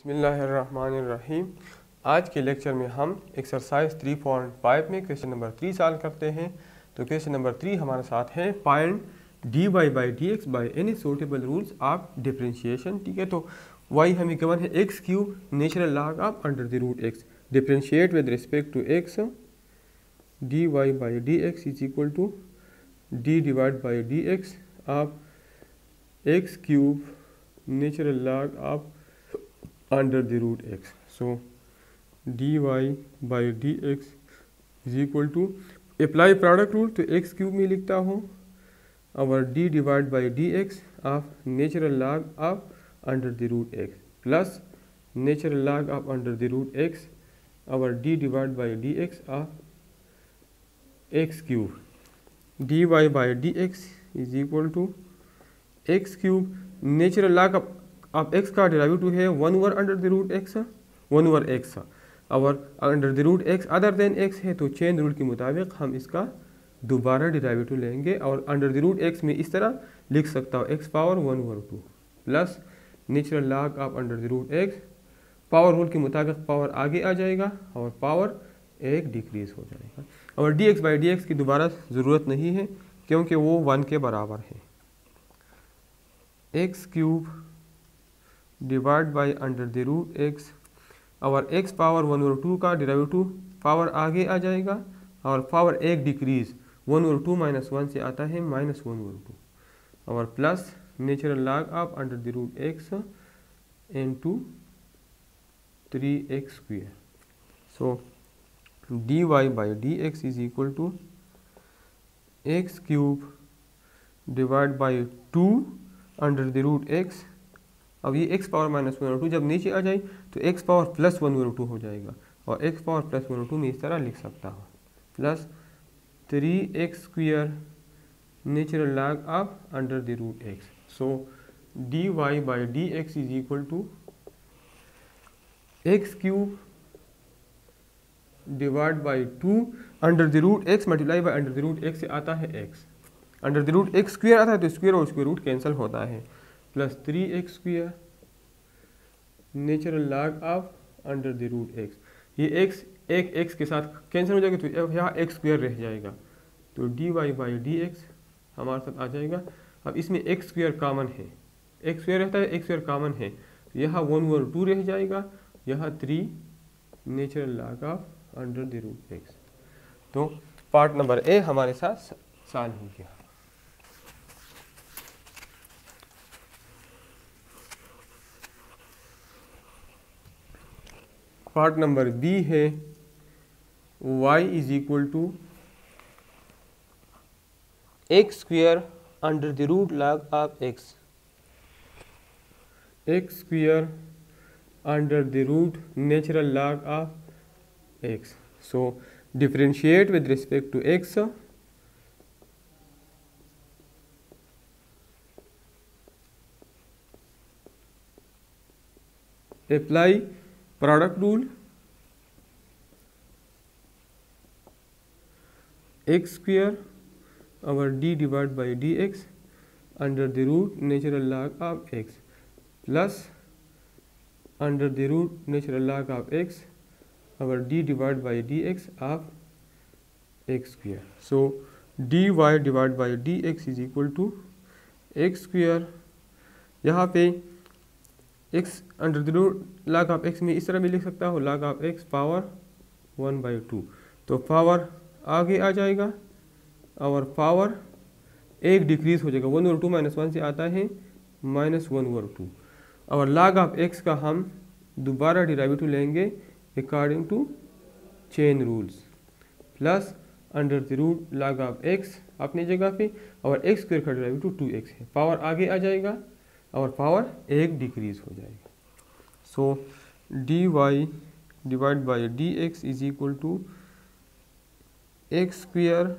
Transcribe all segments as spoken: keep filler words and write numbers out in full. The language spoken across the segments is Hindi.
बिस्मिल्लाहिर्रहमानिर्रहीम। आज के लेक्चर में हम एक्सरसाइज थ्री पॉइंट फाइव में क्वेश्चन नंबर थ्री सॉल्व करते हैं। तो क्वेश्चन नंबर थ्री हमारे साथ है find d y by d x by any suitable rules of differentiation. ठीक है, तो वाई हमें गिवन है x cube natural log of under the root x, differentiate with respect to x, d y by d x is equal to d divide by d x of x cube natural log of under the root x. So dy by dx is equal to apply product rule, तो x क्यूब में लिखता हूँ और d divide by d x of natural log of under the root x plus natural log of under the root x और d divide by d x of x cube, dy by dx is equal to x cube natural log of अब x का डेरिवेटिव है one over under the root x, one over x और under the root x other then x है, तो चेन रूल के मुताबिक हम इसका दोबारा डेरिवेटिव लेंगे और अंडर द रूट एक्स में इस तरह लिख सकता हूँ x power one over two plus natural log of under the root x, power rule के मुताबिक पावर आगे आ जाएगा और पावर एक डिक्रीज हो जाएगा और d x by d x की दोबारा ज़रूरत नहीं है क्योंकि वो वन के बराबर है। X cube divide by under the root x और x power one over two का डेरिवेटिव पावर आगे आ जाएगा और पावर एक decrease one over two minus one से आता है माइनस वन ओवर टू और plus natural log of under the root x into three x square. So d y by d x is equal to x cube divide by two under the root x. अब ये x power minus one over two जब नीचे आ जाए तो x power plus one over two हो जाएगा और x power plus one over two में इस तरह लिख सकता हूँ plus three x square natural log of under the root x. So d y by d x is equal to x cube divide by two under the root x multiply by under the root x से आता है x, under the root x square आता है तो स्क्वेयर और स्क्वेयर रूट कैंसिल होता है plus three x square natural log of under the root x. ये x एक x के साथ कैंसिल हो जाएगा तो यहाँ एक्स स्क्वेयर रह जाएगा तो d y by d x हमारे साथ आ जाएगा। अब इसमें एक्स स्क्वेयर कॉमन है, एक्स स्क्वेयर रहता है, एक्स स्क्वेयर कॉमन है तो यहाँ वन ओवर टू रह जाएगा, यहाँ three natural log of under the root x. तो पार्ट नंबर ए हमारे साथ सॉल्व हो गया। पार्ट नंबर बी है y is equal to x square under the root log of x, x square under the root natural log of x. So differentiate with respect to x, apply product rule, x square और d divide by d x under the root natural log of x plus under the root natural log of x और d divide by d x of x square. So d y divide by d x is equal to x square, यहाँ पे x under the root log of x में इस तरह भी लिख सकता हूँ log of x power one by two, तो पावर आगे आ जाएगा और पावर एक डिक्रीज हो जाएगा, one over two minus one से आता है माइनस वन ओवर टू और लॉग ऑफ x का हम दोबारा डेरिवेटिव लेंगे according to chain rules plus under the root log of x अपनी जगह पे और x स्क्वायर का डेरिवेटिव टू एक्स है, पावर आगे आ जाएगा और पावर एक डिक्रीज हो जाएगा। So d y divide by d x is equal to x square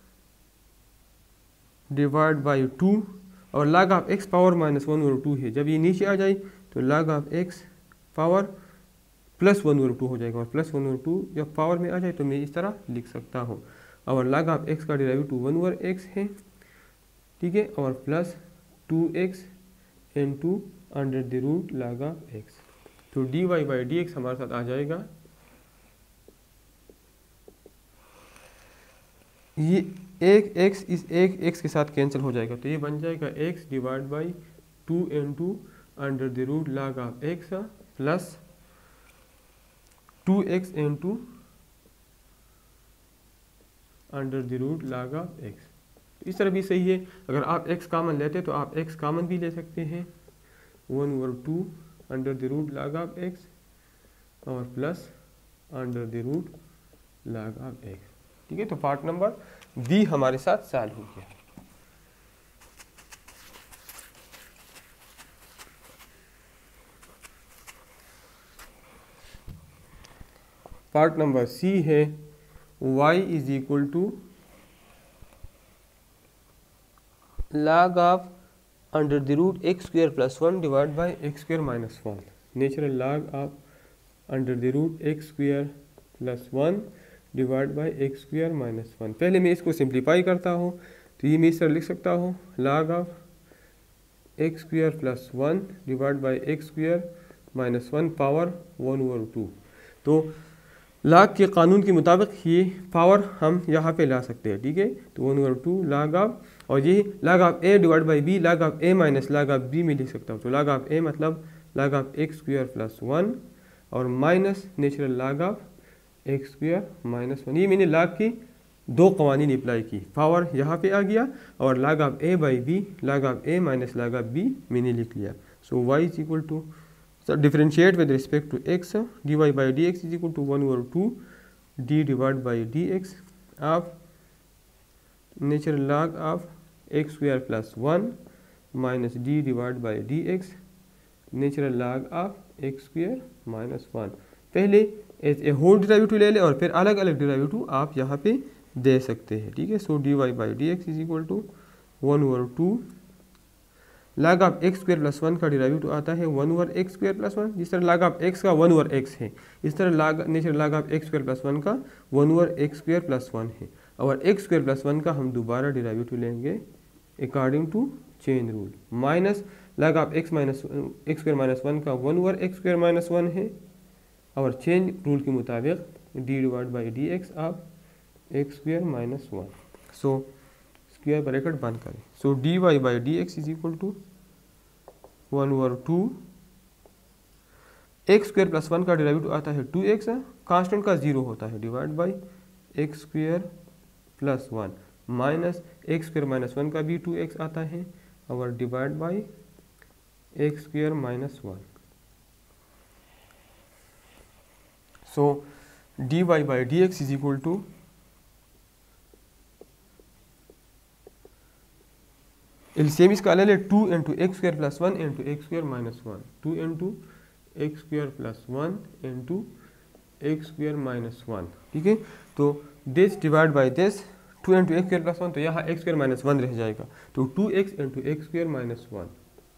divide by two और log of x power minus one over to है, जब ये नीचे आ जाए तो log of x power plus one over two हो जाएगा और प्लस वन ओवर टू जब पावर में आ जाए तो मैं इस तरह लिख सकता हूँ और लॉग ऑफ एक्स का डेरिवेटिव वन ओवर एक्स है, ठीक है, और plus two x into under the root log of x. तो d y by d x हमारे साथ आ जाएगा, ये एक x इस एक x के साथ कैंसिल हो जाएगा, तो ये बन जाएगा x divide by two into under the root log of x plus two x into under the root log of x। इस तरह भी सही है, अगर आप x कॉमन लेते तो आप x कॉमन भी ले सकते हैं, one over two under the root log of x और plus under the root log of x। ठीक है, तो पार्ट नंबर बी हमारे साथ सॉल्व हो गया। पार्ट नंबर सी है y is equal to log of under the root x square plus one divide by x square minus one, natural log of under the root x square plus one divide by x square minus one. पहले मैं इसको सिंप्लीफाई करता हूँ, तो ये मैं इस तरह लिख सकता हूँ, log of x square plus one divide by x square minus one power one over two. तो लॉग के कानून के मुताबिक ये पावर हम यहाँ पे ला सकते हैं। ठीक है, तो one over two log of, और ये log of a divide by b, log of a minus log of b में लिख सकता हूँ। तो लॉग ऑफ ए मतलब log of x square plus one और minus natural log of x square minus one. ये मैंने लॉग की दो कवानीन अप्लाई की, पावर यहाँ पे आ गया और log of a by b, log of a minus log of b मैंने लिख लिया। So y is equal to, so differentiate with respect to x, dy by dx is equal to one over two d divided by dx of natural log of x square plus one minus d divided by dx natural log of x square minus one। पहले एज ए होल डेरिवेटिव ले लें और फिर अलग अलग डेरिवेटिव आप यहाँ पे दे सकते हैं। ठीक है, so d y by d x is equal to one over two log of x square plus one का डेरिवेटिव आता है one over x square plus one. जिस तरह लॉग ऑफ एक्स का वन ओवर एक्स है, इस तरह log natural log of x square plus one का one over x square plus one है, और एक्स स्क्वायर प्लस वन का हम दोबारा डेरिवेटिव लेंगे according to chain rule, minus log of x minus x square minus one का one over x square minus one है, और चेन रूल के मुताबिक d divide by d x of x square minus one. So square bracket बंद करें, so d y by d x is equal to one over two x square plus one का डेरिवेटिव आता है टू एक्स, कांस्टेंट का जीरो होता है, divide by x square plus one minus x square minus one का भी टू एक्स आता है, और divide by x square minus one. So d y by d x is equal to LCM इसका ले लें, two into x square plus one into x square minus one, two into x square plus one into x square minus one. ठीक है, तो this divide by this, two into x square plus one, तो यहाँ एक्स स्क्वायर माइनस वन रह जाएगा, तो two x into x square minus one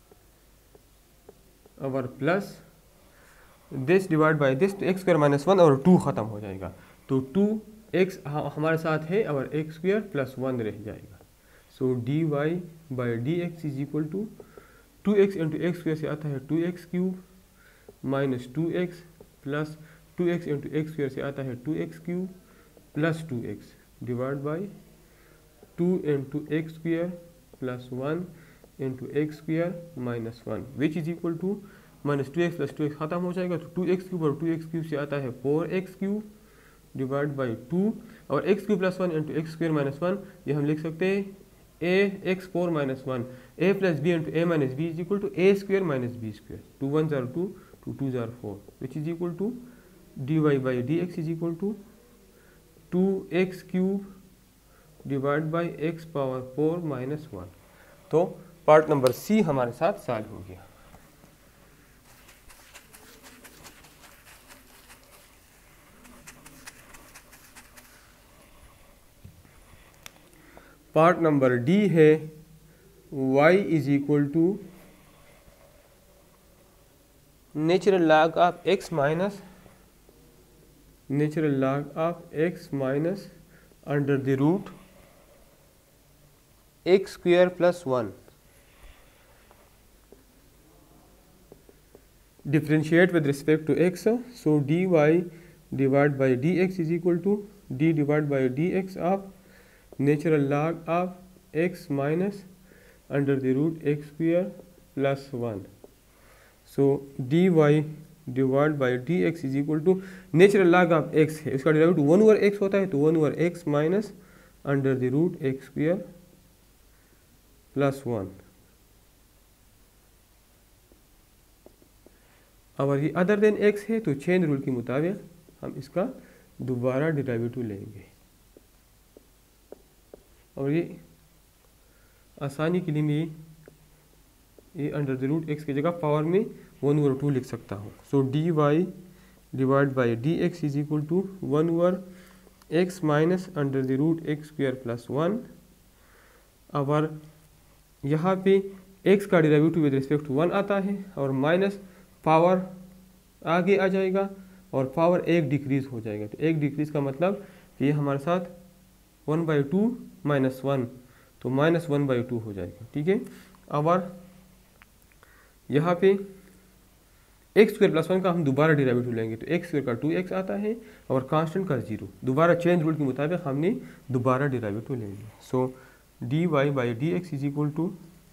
और plus this divide by this, तो एक्स स्क्वायर माइनस वन और टू ख़त्म हो जाएगा, तो टू एक्स हमारे साथ है और एक्स स्क्वायर प्लस वन रह जाएगा। So d y by d x is equal to two x into x square से आता है two x cube minus two x plus two x into x square से आता है two x cube plus two x divide by two into x square plus one into x square minus one, which is equal to minus two x plus two x खत्म हो जाएगा, तो टू एक्स क्यूब और टू एक्स क्यूब से आता है four x cube divide by two, और x cube plus one into x square minus one, ये हम लिख सकते हैं a x four minus one, a plus b into a minus b is equal to a square minus b square, two one are two, two two are four, which is equal to d y by d x is equal to two x cube divide by x power four minus one. तो पार्ट नंबर सी हमारे साथ सॉल्व हो गया। पार्ट नंबर डी है y is equal to natural log of x minus natural log of x minus under the root x square plus one. differentiate with respect to x, so dy divided by dx is equal to d divided by dx of natural log of x minus under the root x square plus one. So dy divide by d x is equal to natural log of x है, उसका डेरिवेटिव वन ओवर एक्स होता है, तो one over x minus under the root x square plus one. और ये अदर देन एक्स है तो चेन रूल के मुताबिक हम इसका दोबारा डेरिवेटिव लेंगे, और ये आसानी के लिए मैं ये अंडर द रूट एक्स की जगह पावर में वन ओवर टू लिख सकता हूँ। So d y divide by d x is equal to one over x minus under the root x square plus one. और यहाँ पे एक्स का derivative with respect to one आता है और माइनस पावर आगे आ जाएगा और पावर एक डिक्रीज हो जाएगा। तो एक डिक्रीज का मतलब कि ये हमारे साथ one by two minus one, तो माइनस वन बाई टू हो जाएगा, ठीक है। और यहाँ पे एक्स स्क्वायर प्लस वन का हम दोबारा डेरिवेटिव लेंगे, तो एक्स स्क्वायर का टू एक्स आता है और कांस्टेंट का जीरो, दोबारा चेंज रूल के मुताबिक हमने दोबारा डेरिवेटिव लेंगे। So d y by d x is equal to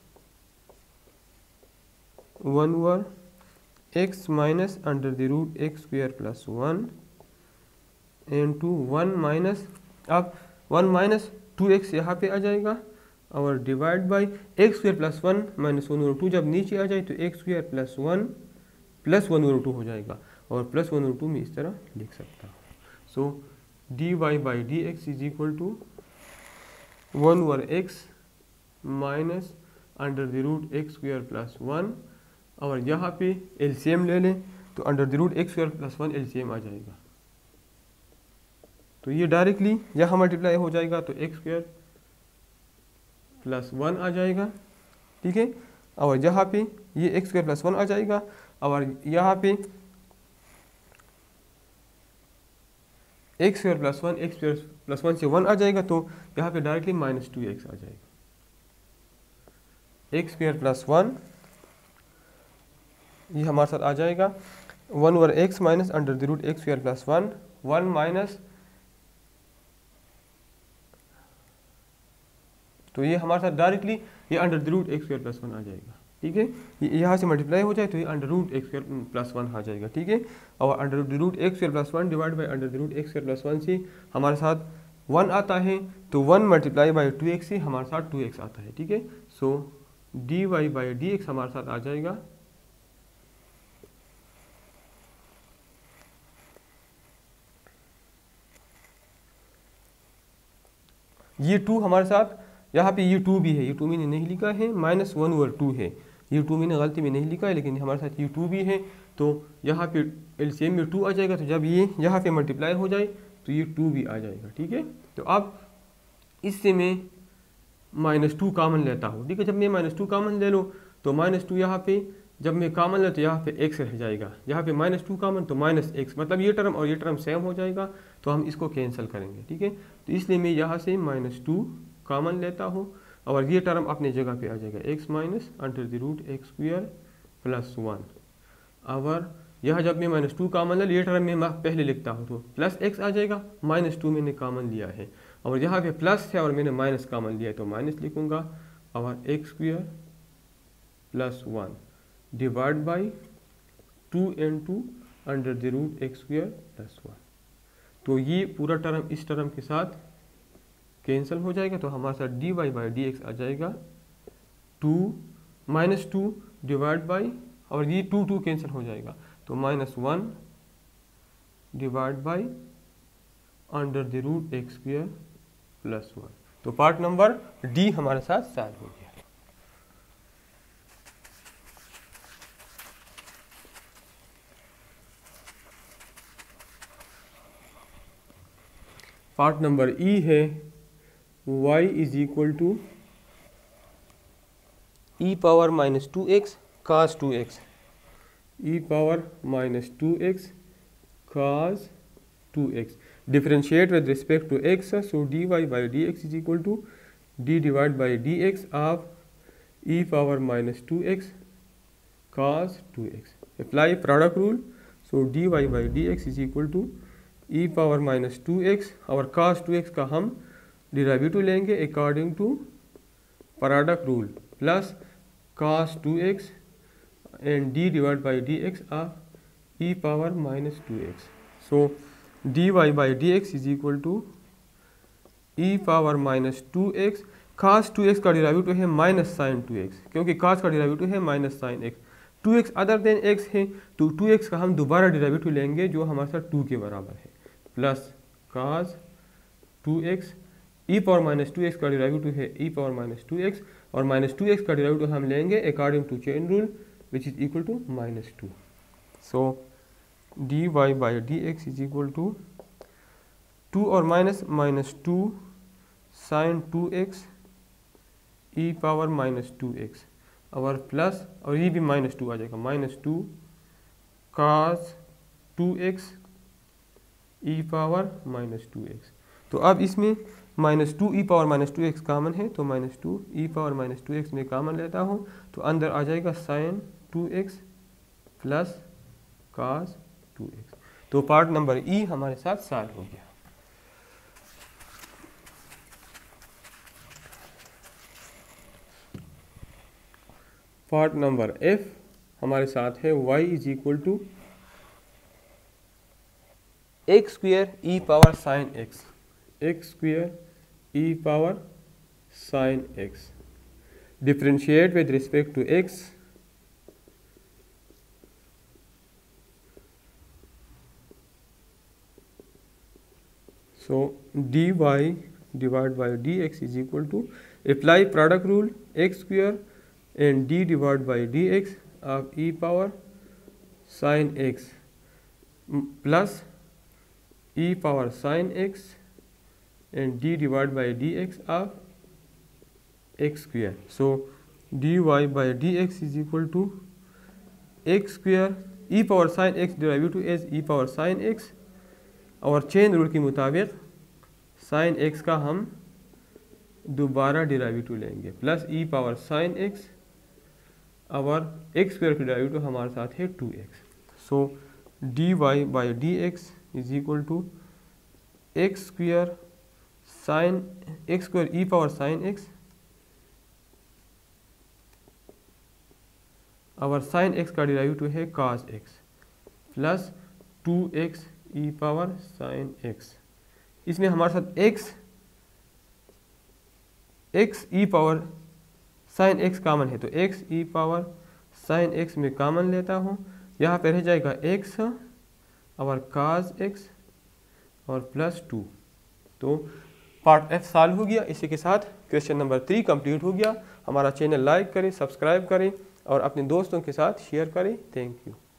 one over x minus under the root x square plus one and two one minus, अब वन माइनस टू एक्स यहाँ पे आ जाएगा और divide by x square plus one minus one over two, जब नीचे आ जाए तो x square plus one plus one over two हो जाएगा और प्लस वन ओवर टू में इस तरह लिख सकता हूँ। So d y by d x is equal to one over x minus under the root x square plus one, और यहाँ पे एलसीएम ले लें तो under the root x square plus one LCM आ जाएगा, तो ये डायरेक्टली यहाँ मल्टीप्लाई हो जाएगा तो एक्स स्क्वायर प्लस वन आ जाएगा, ठीक है। और यहाँ पे ये एक्स स्क्वायर प्लस वन आ जाएगा और यहाँ पे x square plus one x square plus one से वन आ जाएगा, तो यहाँ पे डायरेक्टली माइनस टू एक्स आ जाएगा। एक्स स्क्वायर प्लस वन ये हमारे साथ आ जाएगा one over x minus under the root x square plus one, one minus, तो ये हमारे साथ डायरेक्टली ये under the root x square plus one आ जाएगा, ठीक है। ये यहाँ से मल्टीप्लाई हो जाए तो ये under root x square plus one आ जाएगा, ठीक है। और under the root x square plus one divide by under the root x square plus one से हमारे साथ वन आता है, तो one multiply by two x से हमारे साथ टू एक्स आता है, ठीक है। So d y by d x हमारे साथ आ जाएगा ये टू हमारे साथ, यहाँ पे ये टू भी है, ये टू मैंने नहीं लिखा है, माइनस वन ओवर टू है, ये टू मैंने गलती में नहीं लिखा है, लेकिन हमारे साथ ये टू भी है, तो यहाँ पे एलसीएम में टू आ जाएगा, तो जब ये यहाँ पे मल्टीप्लाई हो जाए तो ये टू भी आ जाएगा, ठीक है। तो अब इससे मैं माइनस टू कामन लेता हूँ, ठीक है। जब मैं माइनस टू कामन ले लूँ तो माइनस टू यहाँ पे जब मैं कामन ले तो यहाँ पे एक्स रह जाएगा, यहाँ पे माइनस टू कामन तो माइनस एक्स, मतलब ये टर्म और ये टर्म सेम हो जाएगा, तो हम इसको कैंसिल करेंगे, ठीक है। तो इसलिए मैं यहाँ से माइनस टू कामन लेता हूँ और ये टर्म अपने जगह पे आ जाएगा, x minus under the root x square plus one. और यहाँ जब मैं माइनस टू कामन ले, ये टर्म मैं पहले लिखता हूँ तो प्लस एक्स आ जाएगा, माइनस टू मैंने कामन लिया है और यहाँ पे प्लस है और मैंने माइनस कामन लिया है तो माइनस लिखूँगा, और x square plus one divide by two and two under the root x square plus one. तो ये पूरा टर्म इस टर्म के साथ कैंसिल हो जाएगा, तो हमारे साथ d y by d x आ जाएगा two minus two divide by, और ये टू टू कैंसिल हो जाएगा तो minus one divide by under the root x square plus one. तो पार्ट नंबर डी हमारे साथ सॉल्व हो गया। पार्ट नंबर ई है y is equal to e power minus two x cos two x, e power minus two x cos two x, differentiate with respect to x, so d y by d x is equal to d divide by d x of e power minus two x cos two x. Apply product rule, so d y by d x is equal to e power minus two x और कास टू एक्स का हम डिराइवेटिव लेंगे according to product rule plus cos two x and d divide by d x of e power minus two x. So d y by d x is equal to e power minus two x, cos two x का डिराइवेटिव है माइनस साइन टू एक्स, क्योंकि कास का डिराइवेटिव है minus sine x, two x other than x है तो टू एक्स का हम दोबारा डिराइवेटिव लेंगे जो हमारे साथ टू के बराबर है, plus cos two x e power minus two x का डिराइवेटिव है e power minus two x और माइनस टू एक्स का डिराइवेटिव हम लेंगे according to chain rule which is equal to minus two. So d y by d x is equal to two और minus minus two sine two x e power minus two x और प्लस और ये भी माइनस टू आ जाएगा minus two cos two x e power minus two x. तो अब इसमें minus two e power minus two x common है तो minus two e power minus two x में कामन लेता हूँ तो अंदर आ जाएगा sine two x plus cos two x. तो पार्ट नंबर ई हमारे साथ सॉल्व हो गया। पार्ट नंबर एफ हमारे साथ है y is equal to x square e power sine x, x square e power sine x, differentiate with respect to x, so dy divided by dx is equal to apply product rule x square and d divided by dx of e power sin x plus e power sin x and d divided by dx of x square. So dy by dx is equal to x square e power sin x derivative as e power sin x और चेन रूल के मुताबिक साइन एक्स का हम दोबारा डिराइवेटिव लेंगे plus e power sine x और एक्स स्क्वायर का डिराइवेटिव हमारे साथ है two x. So d y by d x is equal to x square sine x square e power sine x और साइन एक्स का डिराइवेटिव है cos x plus two x e power sine x. इसमें हमारे साथ x x e power sine x common है तो x e power sine x में कॉमन लेता हूँ, यहाँ पे रह जाएगा x और काज x और प्लस टू। तो पार्ट एफ सॉल्व हो गया। इसी के साथ क्वेश्चन नंबर थ्री कंप्लीट हो गया। हमारा चैनल लाइक करें, सब्सक्राइब करें और अपने दोस्तों के साथ शेयर करें। Thank you.